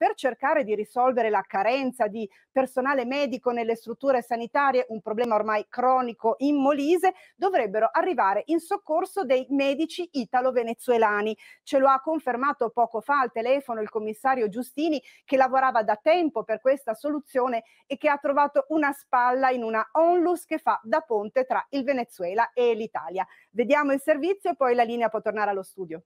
per cercare di risolvere la carenza di personale medico nelle strutture sanitarie, un problema ormai cronico in Molise, dovrebbero arrivare in soccorso dei medici italo-venezuelani. Ce lo ha confermato poco fa al telefono il commissario Giustini, che lavorava da tempo per questa soluzione e che ha trovato una spalla in una onlus che fa da ponte tra il Venezuela e l'Italia. Vediamo il servizio e poi la linea può tornare allo studio.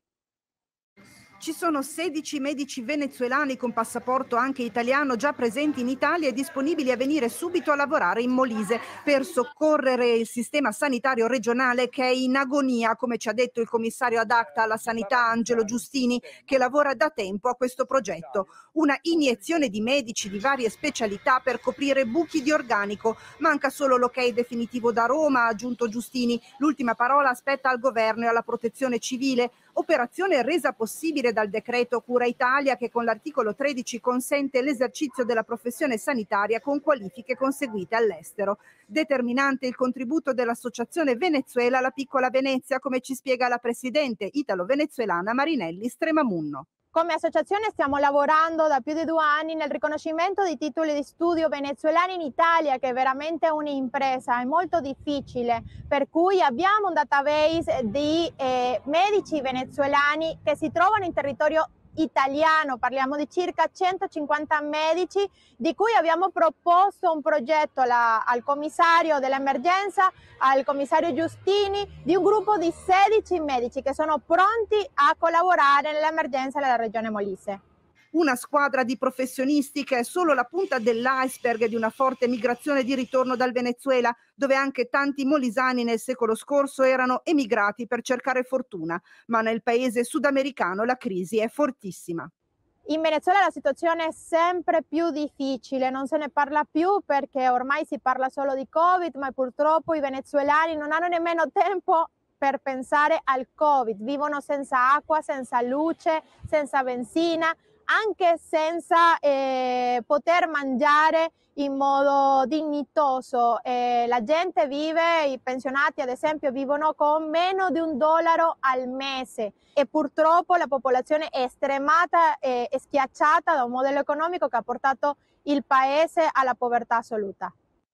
Ci sono 16 medici venezuelani con passaporto anche italiano già presenti in Italia e disponibili a venire subito a lavorare in Molise per soccorrere il sistema sanitario regionale, che è in agonia, come ci ha detto il commissario ad acta alla sanità Angelo Giustini, che lavora da tempo a questo progetto. Una iniezione di medici di varie specialità per coprire buchi di organico. Manca solo l'ok definitivo da Roma, ha aggiunto Giustini. L'ultima parola spetta al governo e alla protezione civile. Operazione resa possibile dal decreto Cura Italia, che con l'articolo 13 consente l'esercizio della professione sanitaria con qualifiche conseguite all'estero. Determinante il contributo dell'Associazione Venezuela La Piccola Venezia, come ci spiega la presidente italo-venezuelana Marinelli Stremamunno. Come associazione stiamo lavorando da più di 2 anni nel riconoscimento di titoli di studio venezuelani in Italia, che è veramente un'impresa, è molto difficile, per cui abbiamo un database di medici venezuelani che si trovano in territorio italiano. Parliamo di circa 150 medici, di cui abbiamo proposto un progetto al commissario dell'emergenza, al commissario Giustini, di un gruppo di 16 medici che sono pronti a collaborare nell'emergenza della regione Molise. Una squadra di professionisti che è solo la punta dell'iceberg di una forte migrazione di ritorno dal Venezuela, dove anche tanti molisani nel secolo scorso erano emigrati per cercare fortuna, ma nel paese sudamericano la crisi è fortissima. In Venezuela la situazione è sempre più difficile, non se ne parla più perché ormai si parla solo di Covid, ma purtroppo i venezuelani non hanno nemmeno tempo per pensare al Covid, vivono senza acqua, senza luce, senza benzina, anche senza poter mangiare in modo dignitoso. La gente vive, i pensionati ad esempio, vivono con meno di $1 al mese e purtroppo la popolazione è stremata e schiacciata da un modello economico che ha portato il paese alla povertà assoluta.